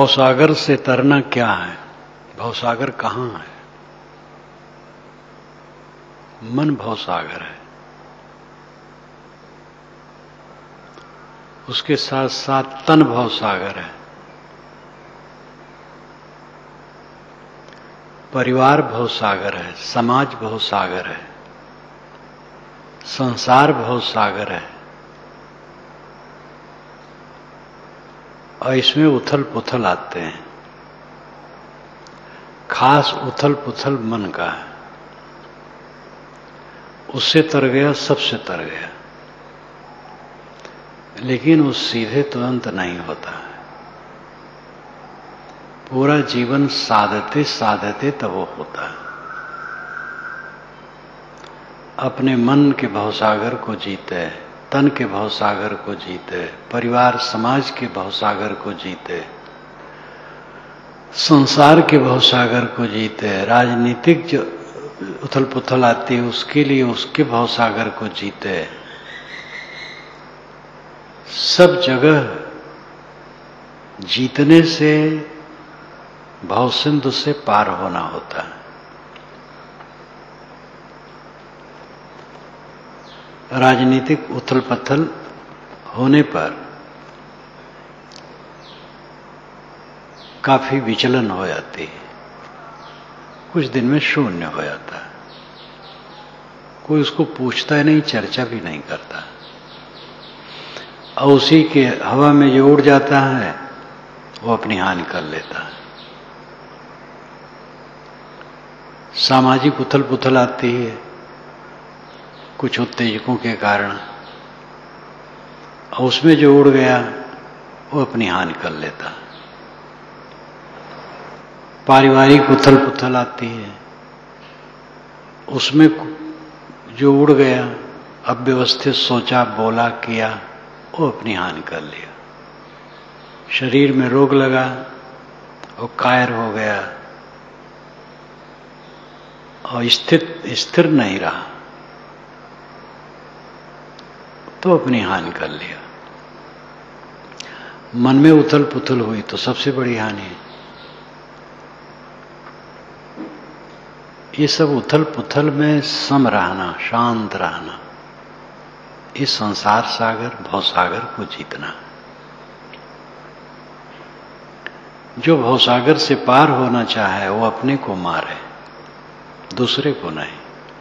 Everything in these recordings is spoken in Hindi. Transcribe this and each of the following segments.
भवसागर से तरना क्या है? भवसागर कहाँ है? मन भवसागर है, उसके साथ साथ तन भवसागर है, परिवार भवसागर है, समाज भवसागर है, संसार भवसागर है। और इसमें उथल पुथल आते हैं। खास उथल पुथल मन का है, उससे तर गया, सबसे तर गया, लेकिन वो सीधे तुरंत नहीं होता है। पूरा जीवन साधते साधते तब वो होता है। अपने मन के भवसागर को जीते, तन के भवसागर को जीते, परिवार समाज के भवसागर को जीते, संसार के भवसागर को जीते, राजनीतिक जो उथल पुथल आती है उसके लिए उसके भवसागर को जीते। सब जगह जीतने से भवसिंधु से पार होना होता है। राजनीतिक उथल पुथल होने पर काफी विचलन हो जाती है, कुछ दिन में शून्य हो जाता है, कोई उसको पूछता है नहीं, चर्चा भी नहीं करता, और उसी के हवा में जो उड़ जाता है वो अपनी हानि कर लेता है। सामाजिक उथल पुथल आती है कुछ उत्तेजकों के कारण, और उसमें जो उड़ गया वो अपनी हानि कर लेता है। पारिवारिक उथल पुथल आती है, उसमें जो उड़ गया, अव्यवस्थित सोचा बोला किया, वो अपनी हानि कर लिया। शरीर में रोग लगा, वो कायर हो गया और स्थिर नहीं रहा, तो अपनी हानि कर लिया। मन में उथल पुथल हुई तो सबसे बड़ी हानि है। ये सब उथल पुथल में सम रहना, शांत रहना, इस संसार सागर भवसागर को जीतना। जो भवसागर से पार होना चाहे वो अपने को मारे, दूसरे को नहीं।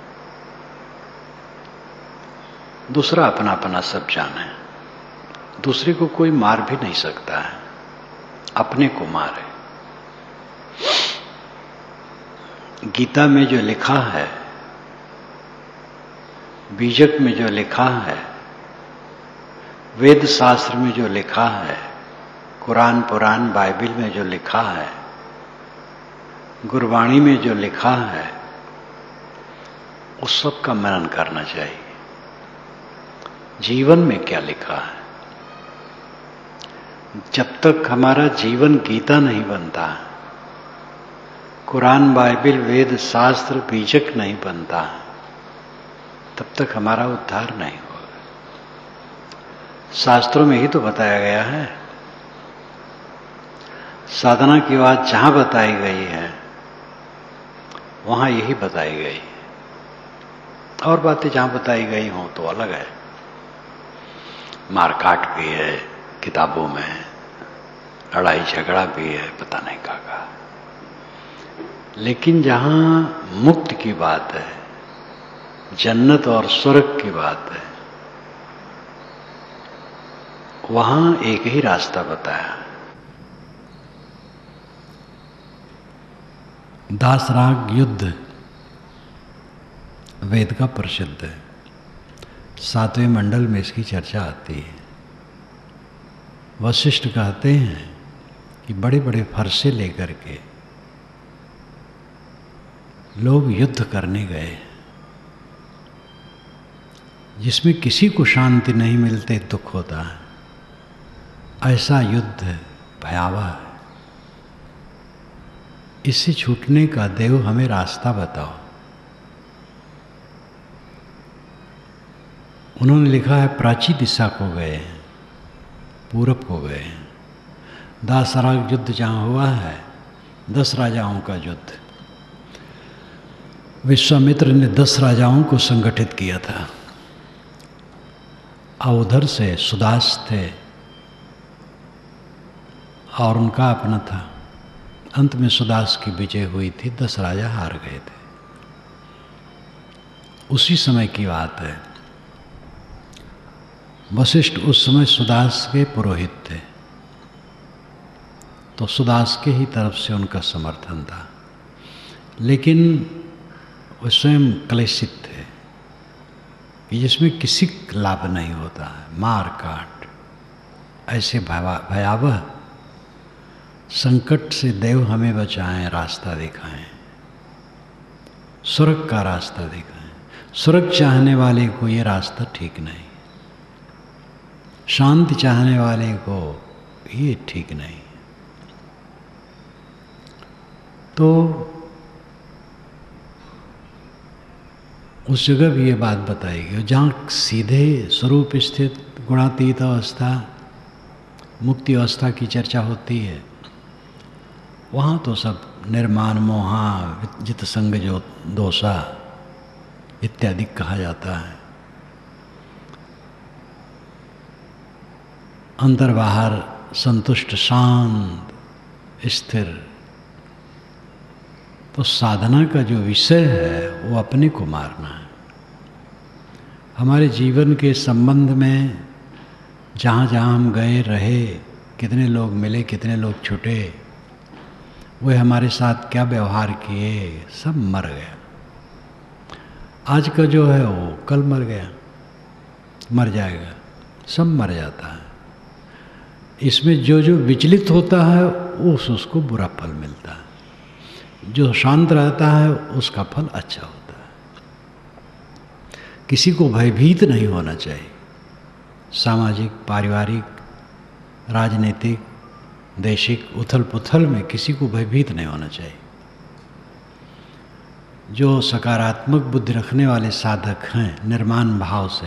दूसरा अपना अपना सब जाने, दूसरे को कोई मार भी नहीं सकता है, अपने को मारे। गीता में जो लिखा है, बीजक में जो लिखा है, वेद शास्त्र में जो लिखा है, कुरान पुराण बाइबिल में जो लिखा है, गुरबाणी में जो लिखा है, उस सब का मनन करना चाहिए। जीवन में क्या लिखा है? जब तक हमारा जीवन गीता नहीं बनता, कुरान बाइबिल वेद शास्त्र बीजक नहीं बनता, तब तक हमारा उद्धार नहीं होगा। शास्त्रों में ही तो बताया गया है, साधना की बात जहां बताई गई है वहां यही बताई गई है। और बातें जहां बताई गई हों तो अलग है, मारकाट भी है किताबों में, लड़ाई झगड़ा भी है, पता नहीं क्या कहा। लेकिन जहां मुक्त की बात है, जन्नत और स्वर्ग की बात है, वहां एक ही रास्ता बताया। दासराग युद्ध वेद का प्रसिद्ध है, 7वें मंडल में इसकी चर्चा आती है। वशिष्ठ कहते हैं कि बड़े बड़े फरसे लेकर के लोग युद्ध करने गए, जिसमें किसी को शांति नहीं मिलते, दुख होता है। ऐसा युद्ध भयावह है, इससे छूटने का देव हमें रास्ता बताओ। उन्होंने लिखा है प्राची दिशा को गए, पूरब को गए, दासराग युद्ध जहाँ हुआ है, 10 राजाओं का युद्ध, विश्वामित्र ने 10 राजाओं को संगठित किया था। और उधर से सुदास थे और उनका अपना था। अंत में सुदास की विजय हुई थी, 10 राजा हार गए थे। उसी समय की बात है। वशिष्ठ उस समय सुदास के पुरोहित थे, तो सुदास के ही तरफ से उनका समर्थन था। लेकिन वो स्वयं क्लेशित थे कि जिसमें किसी लाभ नहीं होता है, मार काट, ऐसे भयावह संकट से देव हमें बचाएं, रास्ता दिखाएं, स्वर्ग का रास्ता दिखाएं। स्वर्ग चाहने वाले को ये रास्ता ठीक नहीं, शांति चाहने वाले को ये ठीक नहीं। तो उस जगह भी ये बात बताई गई, जहाँ सीधे स्वरूप स्थित गुणातीत अवस्था, मुक्ति अवस्था की चर्चा होती है, वहाँ तो सब निर्माण, मोहा, जित संग जो दोषा इत्यादि कहा जाता है। अंतर बाहर संतुष्ट, शांत, स्थिर। तो साधना का जो विषय है वो अपने को मारना है। हमारे जीवन के संबंध में जहाँ जहाँ हम गए रहे, कितने लोग मिले, कितने लोग छूटे, वे हमारे साथ क्या व्यवहार किए, सब मर गया। आज का जो है वो कल मर गया, मर जाएगा, सब मर जाता है। इसमें जो जो विचलित होता है उसको बुरा फल मिलता है, जो शांत रहता है उसका फल अच्छा होता है। किसी को भयभीत नहीं होना चाहिए। सामाजिक, पारिवारिक, राजनीतिक, देशिक उथल पुथल में किसी को भयभीत नहीं होना चाहिए। जो सकारात्मक बुद्धि रखने वाले साधक हैं, निर्माण भाव से,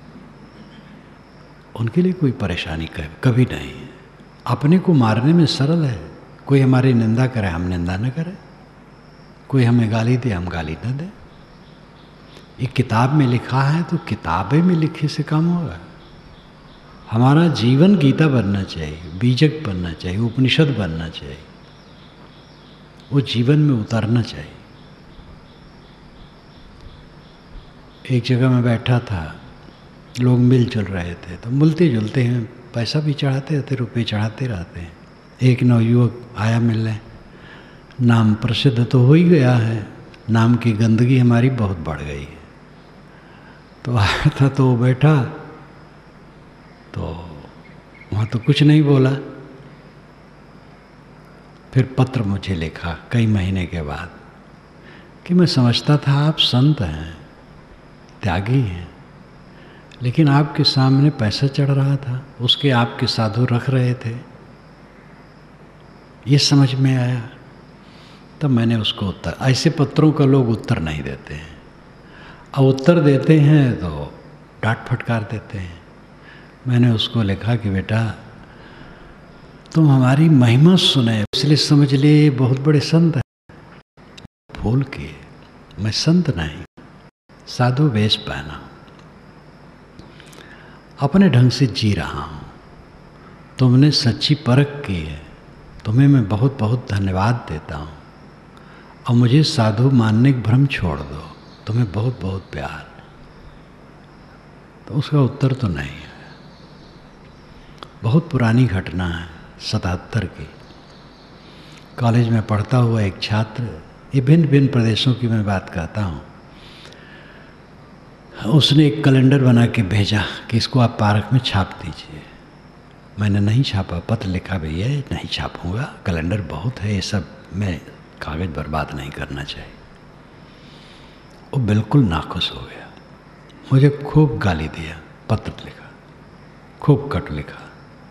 उनके लिए कोई परेशानी कभी नहीं है। अपने को मारने में सरल है। कोई हमारी निंदा करे, हम निंदा न करें। कोई हमें गाली दे, हम गाली न दें। ये किताब में लिखा है तो किताबें में लिखे से काम होगा। हमारा जीवन गीता बनना चाहिए, बीजक बनना चाहिए, उपनिषद बनना चाहिए, वो जीवन में उतारना चाहिए। एक जगह में बैठा था, लोग मिलजुल रहे थे, तो मिलते जुलते हैं, पैसा भी चढ़ाते रहते, रुपये चढ़ाते रहते हैं। एक नवयुवक आया मिलने, नाम प्रसिद्ध तो हो ही गया है, नाम की गंदगी हमारी बहुत बढ़ गई है। तो आया था तो बैठा, तो वहाँ तो कुछ नहीं बोला। फिर पत्र मुझे लिखा कई महीने के बाद कि मैं समझता था आप संत हैं, त्यागी हैं, लेकिन आपके सामने पैसा चढ़ रहा था, उसके आपके साधु रख रहे थे, ये समझ में आया। तब मैंने उसको उत्तर, ऐसे पत्रों का लोग उत्तर नहीं देते हैं, और उत्तर देते हैं तो डांट फटकार देते हैं। मैंने उसको लिखा कि बेटा तुम हमारी महिमा सुने इसलिए समझ लिए बहुत बड़े संत हैं, भूल किए, मैं संत नहीं, साधु वेश पहना, अपने ढंग से जी रहा हूँ। तुमने सच्ची परख की है, तुम्हें मैं बहुत बहुत धन्यवाद देता हूँ, और मुझे साधु मानने का भ्रम छोड़ दो, तुम्हें बहुत बहुत प्यार। तो उसका उत्तर तो नहीं है। बहुत पुरानी घटना है, 77 की। कॉलेज में पढ़ता हुआ एक छात्र, ये भिन्न भिन्न प्रदेशों की मैं बात करता हूँ, उसने एक कैलेंडर बना के भेजा कि इसको आप पार्क में छाप दीजिए। मैंने नहीं छापा, पत्र लिखा, भैया नहीं छापूंगा, कैलेंडर बहुत है, ये सब में कागज़ बर्बाद नहीं करना चाहिए। वो बिल्कुल नाखुश हो गया, मुझे खूब गाली दिया, पत्र लिखा, खूब कट लिखा,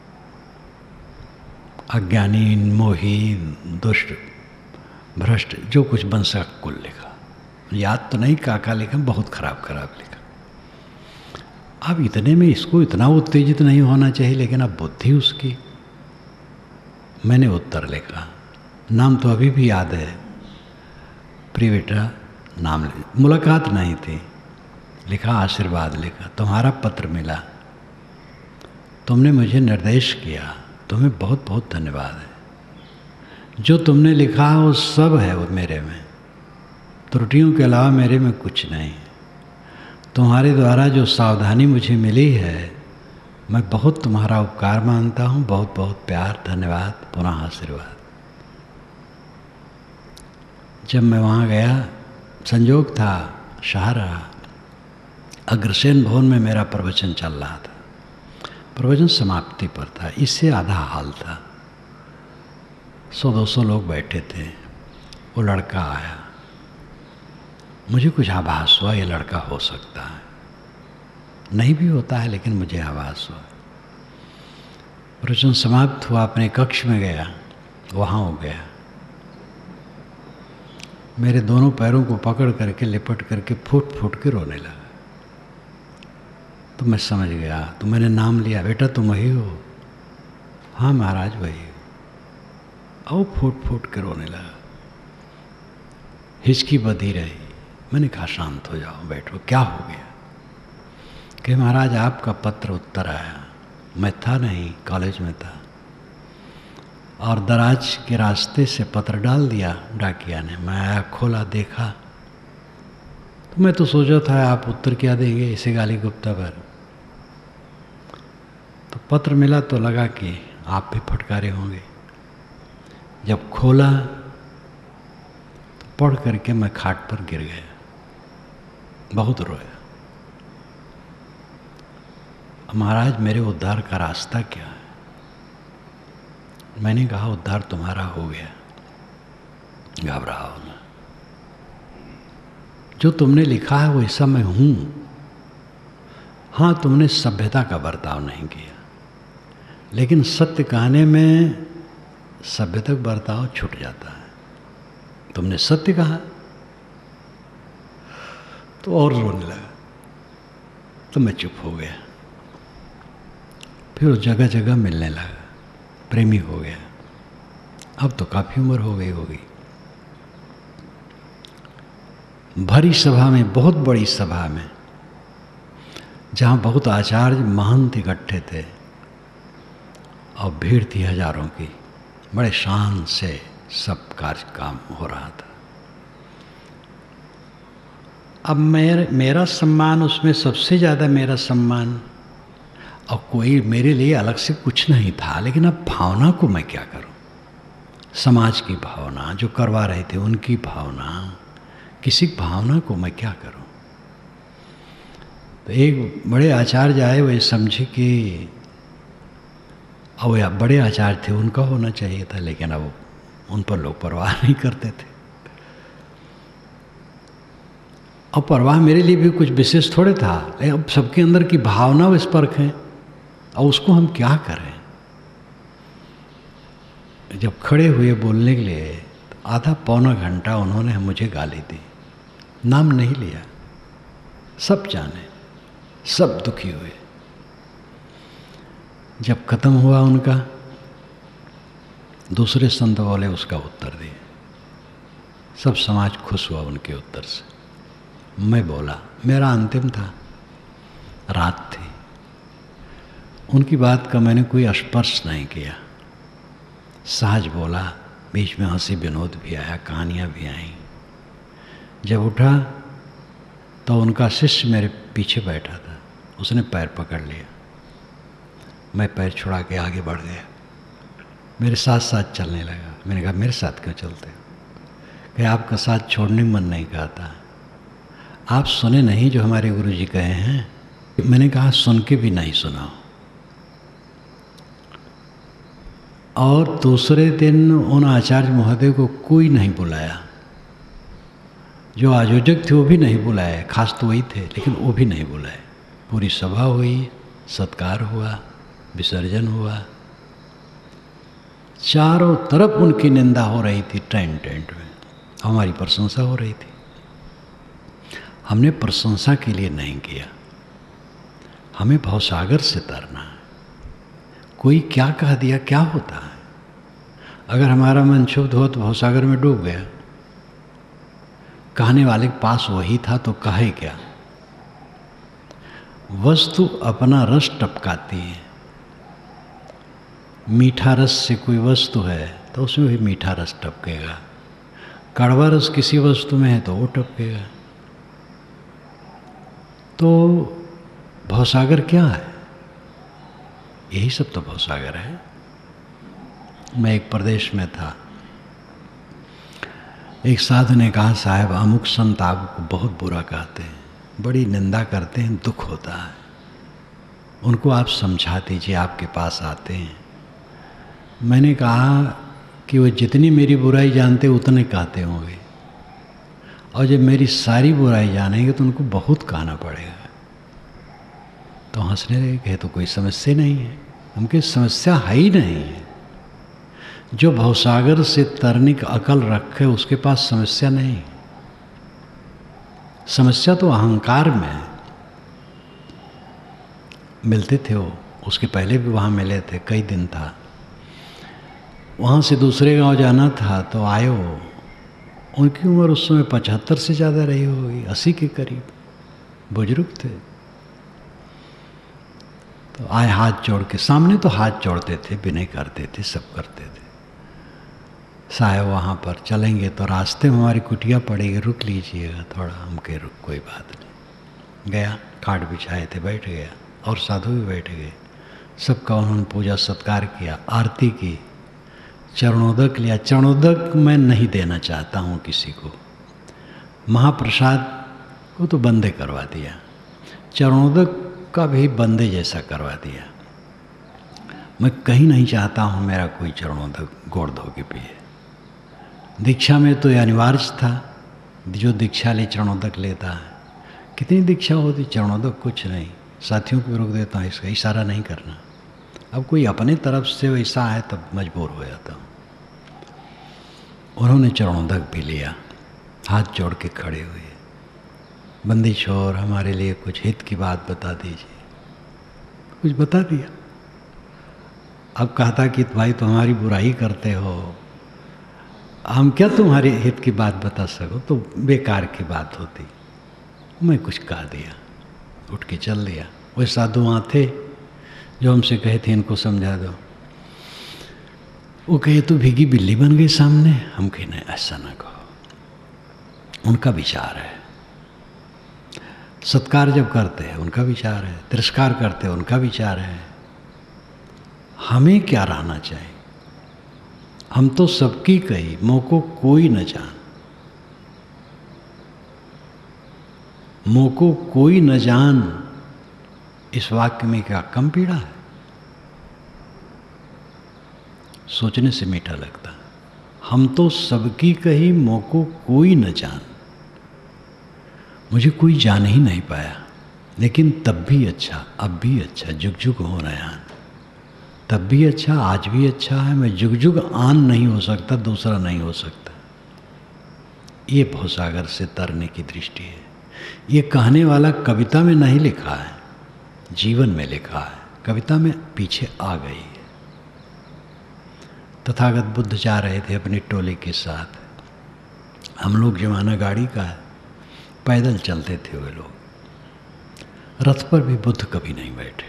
अज्ञानी, मोही, दुष्ट, भ्रष्ट, जो कुछ बन सका कुल लिखा। याद तो नहीं काका लिखा, बहुत खराब खराब लिखा। अब इतने में इसको इतना उत्तेजित नहीं होना चाहिए, लेकिन अब बुद्धि उसकी मैंने उत्तर लिखा, नाम तो अभी भी याद है, प्रिय बेटा नाम मुलाकात नहीं थी, लिखा आशीर्वाद लिखा, तुम्हारा पत्र मिला, तुमने मुझे निर्देश किया, तुम्हें बहुत बहुत धन्यवाद है। जो तुमने लिखा वो सब है वो मेरे में, त्रुटियों के अलावा मेरे में कुछ नहीं। तुम्हारे द्वारा जो सावधानी मुझे मिली है, मैं बहुत तुम्हारा उपकार मानता हूँ। बहुत बहुत प्यार, धन्यवाद, पुनः आशीर्वाद। जब मैं वहाँ गया, संयोग था शाहरा, अग्रसेन भवन में मेरा प्रवचन चल रहा था, प्रवचन समाप्ति पर था, इससे आधा हाल था, 100-200 लोग बैठे थे। वो लड़का आया, मुझे कुछ आभास हुआ ये लड़का हो सकता है, नहीं भी होता है लेकिन मुझे आभास हुआ। प्रवचन समाप्त हुआ, अपने कक्ष में गया, वहाँ हो गया, मेरे दोनों पैरों को पकड़ करके लिपट करके फूट फूट के रोने लगा। तो मैं समझ गया, तो मैंने नाम लिया, बेटा तुम वही हो? हाँ महाराज वही हो। और फूट फूट के रोने लगा, हिचकी बधी रही। मैंने कहा शांत हो जाओ, बैठो, क्या हो गया? कि महाराज आपका पत्र उत्तर आया, मैं था नहीं, कॉलेज में था, और दराज के रास्ते से पत्र डाल दिया डाकिया ने। मैं आया, खोला, देखा, तो मैं तो सोचा था आप उत्तर क्या देंगे इसे गाली गुप्ता पर। तो पत्र मिला तो लगा कि आप भी फटकारे होंगे। जब खोला तो पढ़ करके मैं खाट पर गिर गया, बहुत रोया। महाराज मेरे उद्धार का रास्ता क्या है? मैंने कहा उद्धार तुम्हारा हो गया, घबराओ ना, जो तुमने लिखा है वैसा मैं हूं। हाँ तुमने सभ्यता का बर्ताव नहीं किया, लेकिन सत्य कहने में सभ्यता का बर्ताव छूट जाता है। तुमने सत्य कहा तो और रोने लगा, तो मैं चुप हो गया। फिर जगह जगह मिलने लगा, प्रेमी हो गया। अब तो काफी उम्र हो गई होगी। भरी सभा में, बहुत बड़ी सभा में, जहाँ बहुत आचार्य महंत इकट्ठे थे और भीड़ थी हजारों की, बड़े शान से सब कार्य काम हो रहा था। अब मेरा सम्मान उसमें सबसे ज़्यादा मेरा सम्मान, और कोई मेरे लिए अलग से कुछ नहीं था, लेकिन अब भावना को मैं क्या करूं? समाज की भावना, जो करवा रहे थे उनकी भावना, किसी भावना को मैं क्या करूं? तो एक बड़े आचार्य आए, वे समझे कि अब बड़े आचार्य थे, उनका होना चाहिए था, लेकिन अब उन पर लोग परवाह नहीं करते थे। और परवाह मेरे लिए भी कुछ विशेष थोड़े था, लेकिन अब सबके अंदर की भावना व स्पर्क है, और उसको हम क्या करें? जब खड़े हुए बोलने के लिए, तो आधा पौना घंटा उन्होंने मुझे गाली दी, नाम नहीं लिया, सब जाने, सब दुखी हुए। जब खत्म हुआ उनका, दूसरे संत बोले उसका उत्तर दिए, सब समाज खुश हुआ उनके उत्तर से। मैं बोला, मेरा अंतिम था, रात थी, उनकी बात का मैंने कोई स्पर्श नहीं किया, सहज बोला, बीच में हंसी विनोद भी आया, कहानियाँ भी आईं। जब उठा तो उनका शिष्य मेरे पीछे बैठा था, उसने पैर पकड़ लिया, मैं पैर छुड़ा के आगे बढ़ गया, मेरे साथ साथ चलने लगा। मैंने कहा मेरे साथ क्यों चलते हो? कि आपका साथ छोड़ने मन नहीं कहता, आप सुने नहीं जो हमारे गुरु जी कहे हैं? मैंने कहा सुन के भी नहीं सुना। और दूसरे दिन उन आचार्य महोदय को कोई नहीं बुलाया, जो आयोजक थे वो भी नहीं बुलाए, खास तो वही थे, लेकिन वो भी नहीं बुलाए। पूरी सभा हुई, सत्कार हुआ, विसर्जन हुआ, चारों तरफ उनकी निंदा हो रही थी, टेंट में हमारी प्रशंसा हो रही थी। हमने प्रशंसा के लिए नहीं किया, हमें भवसागर से तरना है। कोई क्या कह दिया क्या होता है? अगर हमारा मन शुद्ध हो तो भवसागर में डूब गया। कहने वाले के पास वही था तो कहे क्या। वस्तु अपना रस टपकाती है। मीठा रस से कोई वस्तु है तो उसमें भी मीठा रस टपकेगा। कड़वा रस किसी वस्तु में है तो वो टपकेगा। तो भवसागर क्या है? यही सब तो भवसागर है। मैं एक प्रदेश में था, एक साधु ने कहा, साहब अमुक संत आपको बहुत बुरा कहते हैं, बड़ी निंदा करते हैं, दुख होता है, उनको आप समझा दीजिए, आपके पास आते हैं। मैंने कहा कि वो जितनी मेरी बुराई जानते उतने कहते होंगे, और जब मेरी सारी बुराई जानेंगे तो उनको बहुत कहना पड़ेगा। तो हंसने लगे, कहे तो कोई समस्या नहीं है। उनकी समस्या है ही नहीं है। जो भवसागर से तरने की अकल रखे उसके पास समस्या नहीं। समस्या तो अहंकार में है। मिलते थे वो, उसके पहले भी वहाँ मिले थे, कई दिन था। वहाँ से दूसरे गांव जाना था तो आए वो। उनकी उम्र उस समय 75 से ज़्यादा रही होगी, 80 के करीब, बुजुर्ग थे। तो आए हाथ जोड़ के, सामने तो हाथ जोड़ते थे, विनय करते थे, सब करते थे। साहब वहाँ पर चलेंगे तो रास्ते में हमारी कुटिया पड़ेगी, रुक लीजिएगा थोड़ा। हम कहे रुक, कोई बात नहीं। गया, खाट बिछाए थे, बैठ गया, और साधु भी बैठ गए। सबका उन्होंने पूजा सत्कार किया, आरती की, चरणोदक लिया। चरणोदक मैं नहीं देना चाहता हूँ किसी को, महाप्रसाद को तो बंदे करवा दिया, चरणोदक का भी बंदे जैसा करवा दिया। मैं कहीं नहीं चाहता हूँ मेरा कोई चरणोदक गोड़ धो के पिए। दीक्षा में तो ये अनिवार्य था, जो दीक्षा ले चरणोदक लेता है। कितनी दीक्षा होती, चरणोदक कुछ नहीं। साथियों को रोक देता हूँ, इसका इशारा नहीं करना। अब कोई अपने तरफ से वैसा है तब मजबूर हो जाता हूँ। उन्होंने चरणोदक भी लिया, हाथ जोड़ के खड़े हुए, बंदी छोर हमारे लिए कुछ हित की बात बता दीजिए। कुछ बता दिया। अब कहता कि भाई तुम्हारी बुराई करते हो, हम क्या तुम्हारे हित की बात बता सको, तो बेकार की बात होती। मैं कुछ कह दिया, उठ के चल दिया। वो साधु वहाँ थे जो हमसे कहे थे इनको समझा दो। वो कहे तो भीगी बिल्ली बन गई सामने। हम कहे नहीं, ऐसा ना कहो। उनका विचार है। सत्कार जब करते हैं उनका विचार है, तिरस्कार करते हैं उनका विचार है। हमें क्या रहना चाहिए? हम तो सबकी कही, मोको कोई न जान। मोको कोई न जान, इस वाक्य में क्या कम पीड़ा है? सोचने से मीठा लगता। हम तो सबकी कही, मोको कोई न जान। मुझे कोई जान ही नहीं पाया, लेकिन तब भी अच्छा, अब भी अच्छा, जुग जुग हो रहा। तब भी अच्छा, आज भी अच्छा है। मैं जुग जुग आन नहीं हो सकता, दूसरा नहीं हो सकता। ये भवसागर से तरने की दृष्टि है। ये कहने वाला कविता में नहीं लिखा है, जीवन में लिखा है। कविता में पीछे आ गई है। तथागत बुद्ध जा रहे थे अपनी टोली के साथ। हम लोग जमाना गाड़ी का है, पैदल चलते थे वे लोग। रथ पर भी बुद्ध कभी नहीं बैठे,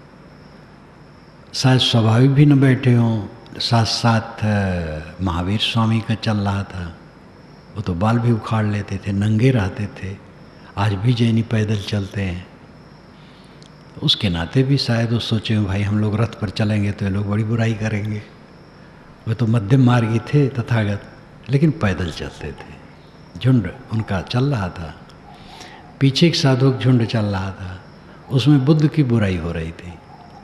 शायद स्वाभाविक भी न बैठे हों। साथ साथ महावीर स्वामी का चल रहा था, वो तो बाल भी उखाड़ लेते थे, नंगे रहते थे। आज भी जैनी पैदल चलते हैं। उसके नाते भी शायद वो सोचे भाई हम लोग रथ पर चलेंगे तो ये लोग बड़ी बुराई करेंगे। वे तो मध्यम मार्गी थे तथागत, लेकिन पैदल चलते थे। झुंड उनका चल रहा था, पीछे एक साधु झुंड चल रहा था, उसमें बुद्ध की बुराई हो रही थी।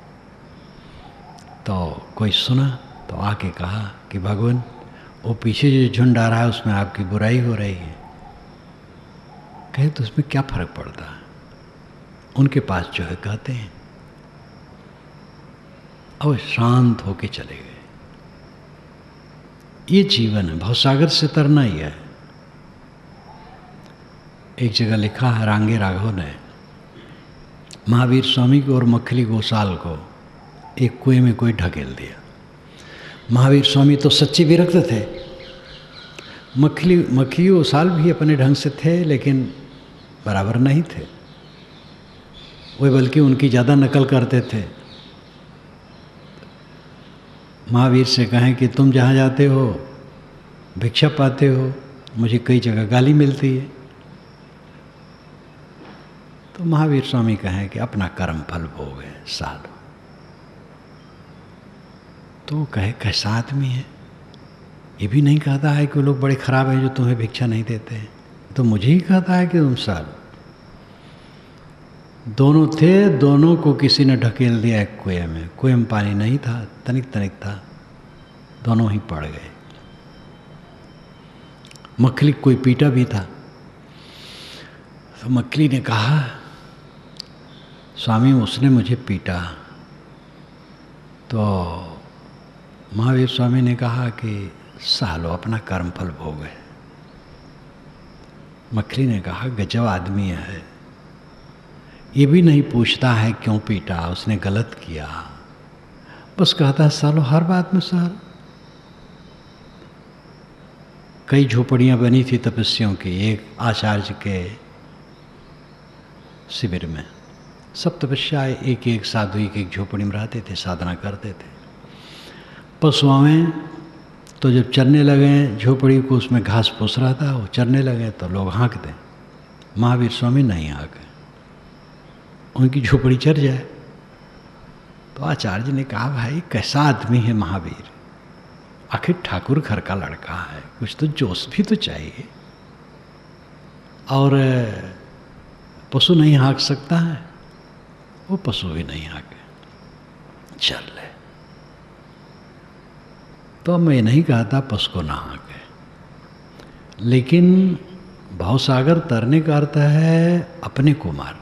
तो कोई सुना तो आके कहा कि भगवान, वो पीछे जो झुंड आ रहा है उसमें आपकी बुराई हो रही है। कहे तो उसमें क्या फर्क पड़ता है, उनके पास जो है कहते हैं। अब शांत होके चले गए। ये जीवन है, भवसागर से तरना ही है। एक जगह लिखा है रांगे राघव ने, महावीर स्वामी को और मखली गोसाल को एक कुएं में कोई ढकेल दिया। महावीर स्वामी तो सच्चे विरक्त थे। मखली उसाल भी अपने ढंग से थे, लेकिन बराबर नहीं थे। वे बल्कि उनकी ज़्यादा नकल करते थे। महावीर से कहें कि तुम जहाँ जाते हो भिक्षा पाते हो, मुझे कई जगह गाली मिलती है। तो महावीर स्वामी कहें कि अपना कर्म फल भोग है, सालो। तो कहे कैसा आदमी है, ये भी नहीं कहता है कि वो लोग बड़े खराब हैं जो तुम्हें भिक्षा नहीं देते हैं, तो मुझे ही कहता है कि तुम सालो। दोनों थे, दोनों को किसी ने ढकेल दिया एक कुएं में। कुएं में पानी नहीं था, तनिक तनिक था, दोनों ही पड़ गए। मखली कोई पीटा भी था। तो मखली ने कहा, स्वामी उसने मुझे पीटा। तो महावीर स्वामी ने कहा कि सालो अपना कर्म फल भोग है। मखली ने कहा गजब आदमी है, ये भी नहीं पूछता है क्यों पीटा, उसने गलत किया, बस कहता है सालो हर बात में सालो। कई झोपड़ियां बनी थी तपस्वियों की एक आचार्य के शिविर में। सब तपस्या एक एक साधु एक एक झोपड़ी में रहते थे, साधना करते थे। पशुओं में तो जब चरने लगे झोपड़ी को, उसमें घास फूस रहा था, वो चरने लगे तो लोग हाँक दें। महावीर स्वामी नहीं हाँके, उनकी झोपड़ी चर जाए। तो आचार्य ने कहा भाई कैसा आदमी है महावीर, आखिर ठाकुर घर का लड़का है, कुछ तो जोश भी तो चाहिए। और पशु नहीं हाँक सकता है, वो पशु भी नहीं हाँके, चल ले। तो मैं ये नहीं कहता पशु को ना हाँके, लेकिन भावसागर तरने का अर्थ है अपने को मारना।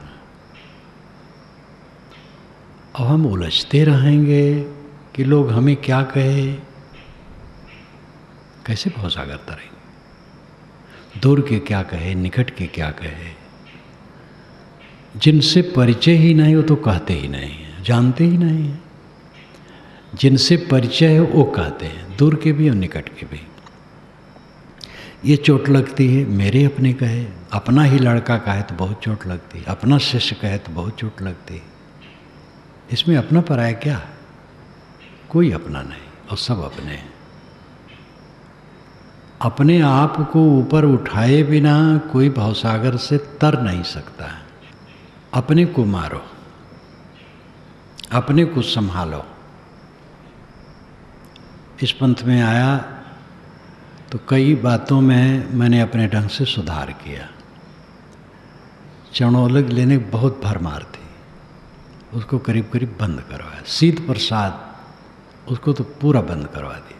अब हम उलझते रहेंगे कि लोग हमें क्या कहे, कैसे भावसागर तरेंगे? दूर के क्या कहे, निकट के क्या कहे। जिनसे परिचय ही नहीं वो तो कहते ही नहीं है, जानते ही नहीं है। जिनसे परिचय है वो कहते हैं, दूर के भी और निकट के भी। ये चोट लगती है मेरे अपने कहे, अपना ही लड़का कहे तो बहुत चोट लगती है, अपना शिष्य कहे तो बहुत चोट लगती है। इसमें अपना पराया क्या है? कोई अपना नहीं और सब अपने हैं। अपने आप को ऊपर उठाए बिना कोई भावसागर से तर नहीं सकता है। अपने को मारो, अपने को संभालो। इस पंथ में आया तो कई बातों में मैंने अपने ढंग से सुधार किया। चरणोलग लेने बहुत भरमार थी, उसको करीब करीब बंद करवाया। शीत प्रसाद उसको तो पूरा बंद करवा दिया।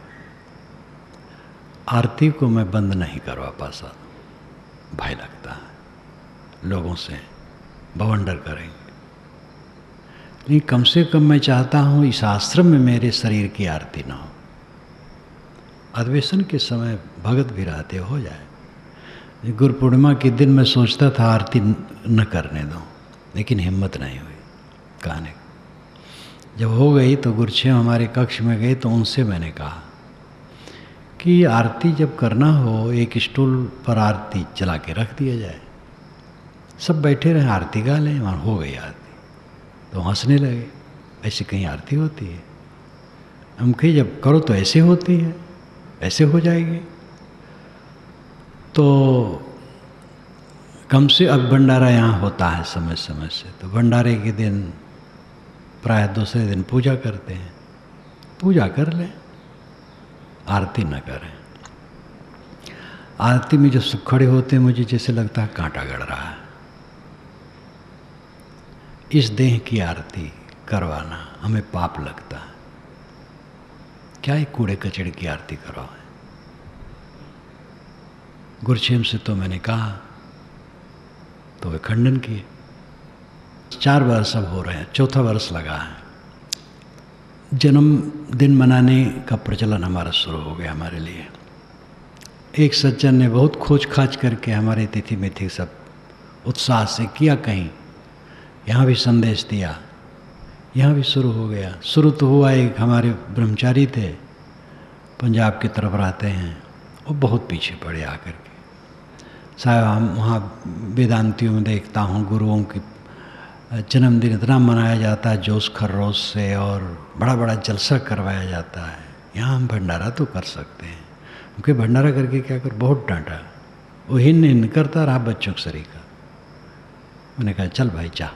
आरती को मैं बंद नहीं करवा पासा, भय लगता है लोगों से बवंडर करेंगे। लेकिन कम से कम मैं चाहता हूँ इस आश्रम में मेरे शरीर की आरती ना हो। अधिवेशन के समय भगत भी रहते हो जाए। गुरु पूर्णिमा के दिन मैं सोचता था आरती न करने दो, लेकिन हिम्मत नहीं हुई कहने। जब हो गई तो गुरुछेम हमारे कक्ष में गए तो उनसे मैंने कहा कि आरती जब करना हो एक स्टूल पर आरती चला के रख दिया जाए, सब बैठे रहे आरती गा लें। वहाँ हो गई आरती तो हंसने लगे, ऐसे कहीं आरती होती है? हम कहीं जब करो तो ऐसे होती है, ऐसे हो जाएगी। तो कम से अब भंडारा यहाँ होता है समय समय से, तो भंडारे के दिन प्रायः दूसरे दिन पूजा करते हैं। पूजा कर लें, आरती न करें। आरती में जो सब खड़े होते हैं मुझे जैसे लगता है कांटा गड़ रहा है। इस देह की आरती करवाना हमें पाप लगता है। क्या एक कूड़े कचड़े की आरती करवाएं? गुरुछेम से तो मैंने कहा तो वे खंडन किए। 4 वर्ष अब हो रहे हैं, 4था वर्ष लगा है। जन्मदिन मनाने का प्रचलन हमारा शुरू हो गया हमारे लिए। एक सज्जन ने बहुत खोज खाज करके हमारे तिथि मिथि सब उत्साह से किया, कहीं यहाँ भी संदेश दिया, यहाँ भी शुरू हो गया। शुरू तो हुआ, एक हमारे ब्रह्मचारी थे पंजाब की तरफ रहते हैं, वो बहुत पीछे पड़े आकर के। साहब हम वहाँ वेदांतियों में देखता हूँ गुरुओं की जन्मदिन इतना मनाया जाता है जोश खरोश से, और बड़ा बड़ा जलसा करवाया जाता है। यहाँ हम भंडारा तो कर सकते हैं, क्योंकि भंडारा करके क्या कर, बहुत डांटा। वो हिन करता रहा बच्चों के सरी का। मैंने कहा चल भाई जा।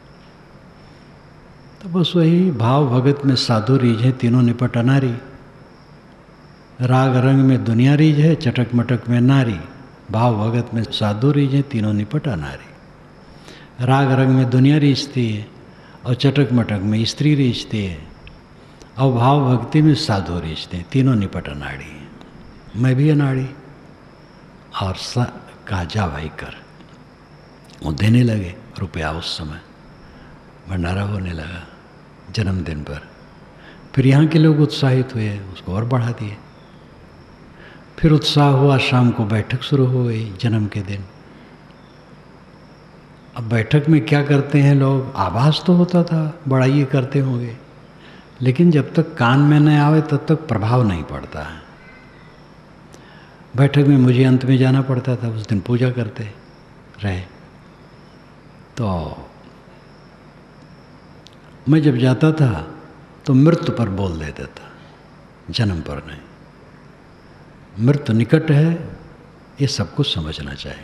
तो बस वही भाव भगत में साधु रीझ है, तीनों निपट अनारी। राग रंग में दुनिया रीझ है, चटक मटक में नारी। भाव भगत में साधु रीझ है, तीनों निपट अनारी। राग रंग में दुनिया रीझती है और चटक मटक में स्त्री रीझती है, और भाव भक्ति में साधु रीझते हैं, तीनों निपट अनाड़ी। मैं भी अनाड़ी। और कहा जा भाई कर। वो देने लगे रुपया। उस समय भंडारा होने लगा जन्मदिन पर। फिर यहाँ के लोग उत्साहित हुए, उसको और बढ़ा दिए। फिर उत्साह हुआ, शाम को बैठक शुरू हो गई जन्म के दिन। अब बैठक में क्या करते हैं लोग, आभास तो होता था बड़ा ये करते होंगे, लेकिन जब तक कान में न आवे तब तक प्रभाव नहीं पड़ता है। बैठक में मुझे अंत में जाना पड़ता था, उस दिन पूजा करते रहे। तो मैं जब जाता था तो मृत्यु पर बोल देता था, जन्म पर नहीं। मृत्यु निकट है, ये सब कुछ समझना चाहिए।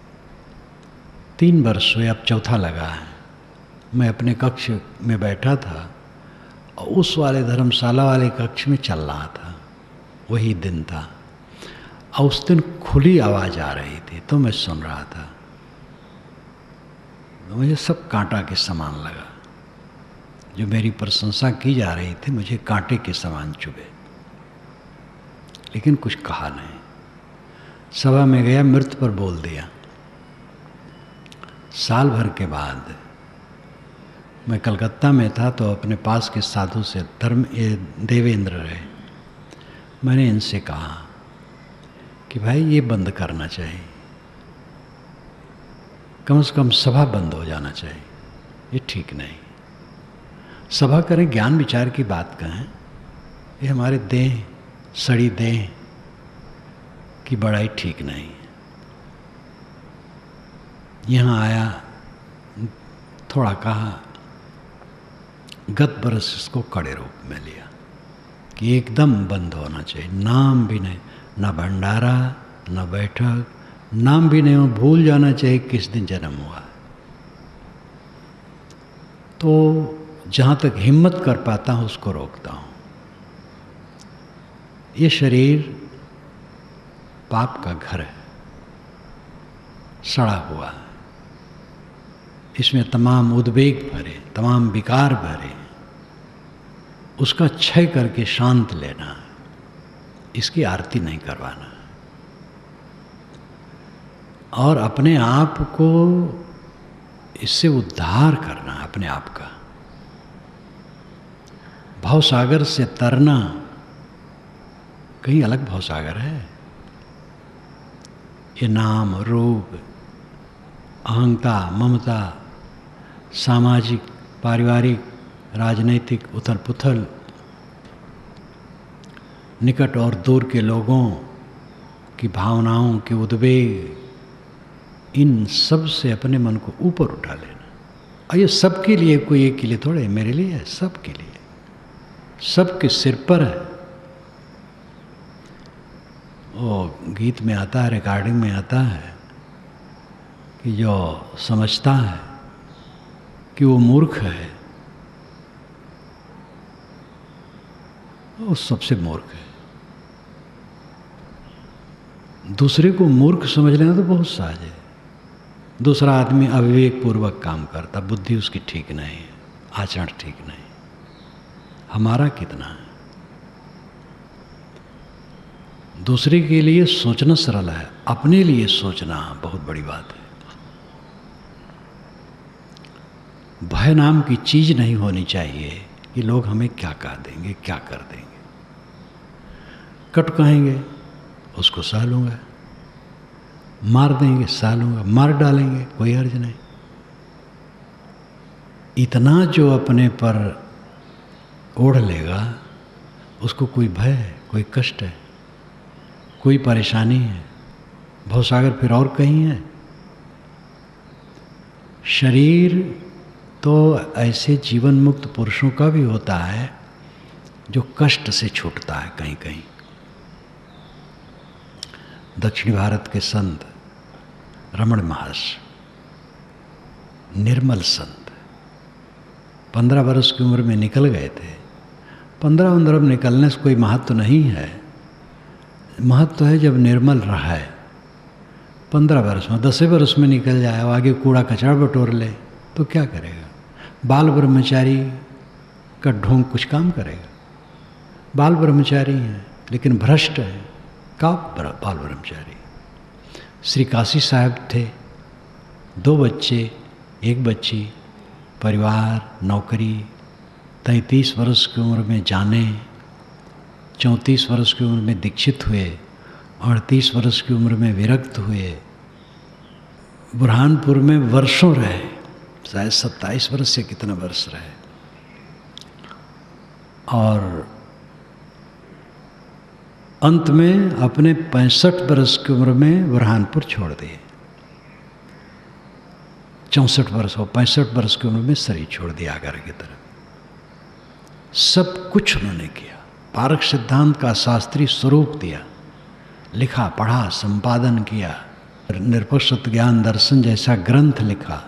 3 वर्ष हुए, अब चौथा लगा है। मैं अपने कक्ष में बैठा था और उस वाले धर्मशाला वाले कक्ष में चल रहा था। वही दिन था और उस दिन खुली आवाज़ आ रही थी, तो मैं सुन रहा था। तो मुझे सब कांटा के समान लगा। जो मेरी प्रशंसा की जा रही थी मुझे कांटे के समान चुभे, लेकिन कुछ कहा नहीं। सभा में गया, मृत्यु पर बोल दिया। साल भर के बाद मैं कलकत्ता में था, तो अपने पास के साधु से देवेंद्र रहे। मैंने इनसे कहा कि भाई ये बंद करना चाहिए, कम से कम सभा बंद हो जाना चाहिए, ये ठीक नहीं। सभा करें, ज्ञान विचार की बात कहें, ये हमारे देह, सड़ी देह की बड़ाई ठीक नहीं है। यहाँ आया, थोड़ा कहा, गत बरस इसको कड़े रूप में लिया कि एकदम बंद होना चाहिए। नाम भी नहीं, ना भंडारा, ना बैठक, नाम भी नहीं, भूल जाना चाहिए किस दिन जन्म हुआ। तो जहाँ तक हिम्मत कर पाता हूँ उसको रोकता हूँ। ये शरीर पाप का घर है, सड़ा हुआ है। इसमें तमाम उद्वेग भरे, तमाम विकार भरे, उसका क्षय करके शांत लेना है, इसकी आरती नहीं करवाना। और अपने आप को इससे उद्धार करना, अपने आप का। भवसागर से तरना कहीं अलग भवसागर है। ये नाम, रूप, अहंता, ममता, सामाजिक, पारिवारिक, राजनैतिक उथल पुथल, निकट और दूर के लोगों की भावनाओं के उद्वेग, इन सब से अपने मन को ऊपर उठा लेना। और ये सबके लिए, कोई एक के लिए थोड़े, मेरे लिए है, सबके लिए, सबके सिर पर है। वो गीत में आता है, रिकॉर्डिंग में आता है कि जो समझता है कि वो मूर्ख है, वो सबसे मूर्ख है। दूसरे को मूर्ख समझ लेना तो बहुत सहज है। दूसरा आदमी अविवेक पूर्वक काम करता, बुद्धि उसकी ठीक नहीं है, आचरण ठीक नहीं। हमारा कितना है? दूसरे के लिए सोचना सरल है, अपने लिए सोचना बहुत बड़ी बात है। भय नाम की चीज नहीं होनी चाहिए कि लोग हमें क्या कह देंगे, क्या कर देंगे। कट कहेंगे, उसको सह लूँगा, मार देंगे, सह लूँगा, मार डालेंगे, कोई हर्ज नहीं। इतना जो अपने पर ओढ़ लेगा उसको कोई भय है? कोई कष्ट है, कोई परेशानी है, भवसागर फिर और कहीं है। शरीर तो ऐसे जीवन मुक्त पुरुषों का भी होता है जो कष्ट से छूटता है कहीं कहीं। दक्षिण भारत के संत रमण महर्ष, निर्मल संत, 15 वर्ष की उम्र में निकल गए थे। 15 में निकलने से कोई महत्व नहीं है। महत्व है जब निर्मल रहा है। 15 वर्ष में, 10 वर्ष में निकल जाए, आगे कूड़ा कचरा बटोर ले तो क्या करेगा? बाल ब्रह्मचारी का ढोंग कुछ काम करेगा? बाल ब्रह्मचारी हैं लेकिन भ्रष्ट है। का बाल ब्रह्मचारी? श्री काशी साहब थे, 2 बच्चे, 1 बच्ची, परिवार, नौकरी, 33 वर्ष की उम्र में जाने, 34 वर्ष की उम्र में दीक्षित हुए, 38 वर्ष की उम्र में विरक्त हुए। बुरहानपुर में वर्षों रहे, शायद 27 वर्ष से कितना वर्ष रहे, और अंत में अपने 65 वर्ष की उम्र में बुरहानपुर छोड़ दिए। 64 वर्ष और 65 वर्ष की उम्र में शरीर छोड़ दिया आगर की तरफ। सब कुछ उन्होंने किया, पारक सिद्धांत का शास्त्रीय स्वरूप दिया, लिखा, पढ़ा, संपादन किया, निरपेक्ष सत्य ज्ञान दर्शन जैसा ग्रंथ लिखा,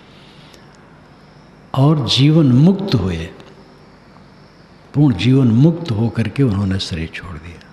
और जीवन मुक्त हुए, पूर्ण जीवन मुक्त होकर के उन्होंने शरीर छोड़ दिया।